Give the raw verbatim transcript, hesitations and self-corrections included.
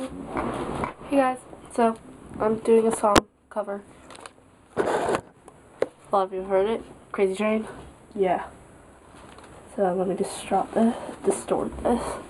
Hey guys, so I'm doing a song cover. A lot of you have heard it, Crazy Train. Yeah. So let me just drop this, distort this.